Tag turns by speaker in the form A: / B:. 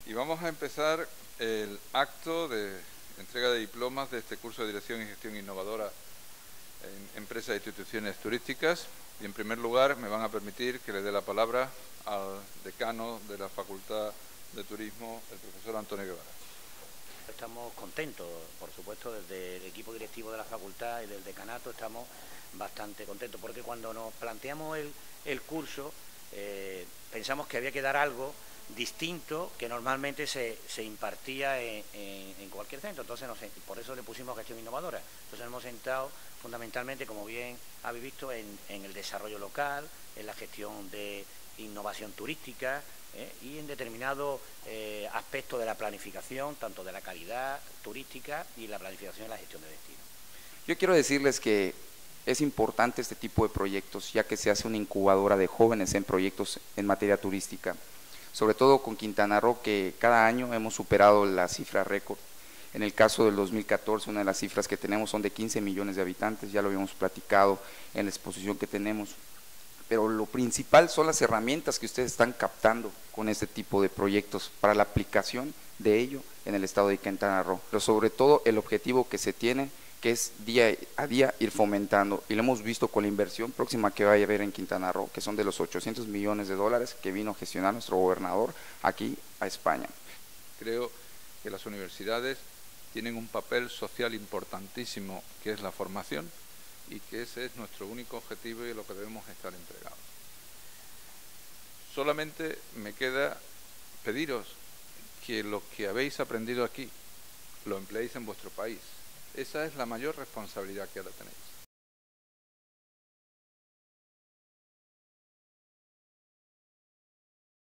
A: Y vamos a empezar el acto de entrega de diplomas de este curso de Dirección y Gestión Innovadora en Empresas e Instituciones Turísticas. Y en primer lugar me van a permitir que le dé la palabra al decano de la Facultad de Turismo, el profesor Antonio Guevara.
B: Estamos contentos, por supuesto, desde el equipo directivo de la facultad y del decanato estamos bastante contentos, porque cuando nos planteamos el curso pensamos que había que dar algo distinto que normalmente se impartía en cualquier centro. Entonces por eso le pusimos gestión innovadora. Entonces nos hemos centrado fundamentalmente, como bien habéis visto, en el desarrollo local, en la gestión de innovación turística, y en determinados aspectos de la planificación, tanto de la calidad turística y la planificación y la gestión de destinos.
C: Yo quiero decirles que es importante este tipo de proyectos, ya que se hace una incubadora de jóvenes en proyectos en materia turística, sobre todo con Quintana Roo, que cada año hemos superado la cifra récord. En el caso del 2014, una de las cifras que tenemos son de 15 millones de habitantes, ya lo habíamos platicado en la exposición que tenemos. Pero lo principal son las herramientas que ustedes están captando con este tipo de proyectos para la aplicación de ello en el estado de Quintana Roo, pero sobre todo el objetivo que se tiene, que es día a día ir fomentando, y lo hemos visto con la inversión próxima que vaya a haber en Quintana Roo, que son de los 800 millones de dólares que vino a gestionar nuestro gobernador aquí a España.
A: Creo que las universidades tienen un papel social importantísimo, que es la formación, y que ese es nuestro único objetivo y lo que debemos estar entregados. Solamente me queda pediros que lo que habéis aprendido aquí lo empleéis en vuestro país. Esa es la mayor responsabilidad que ahora tenéis.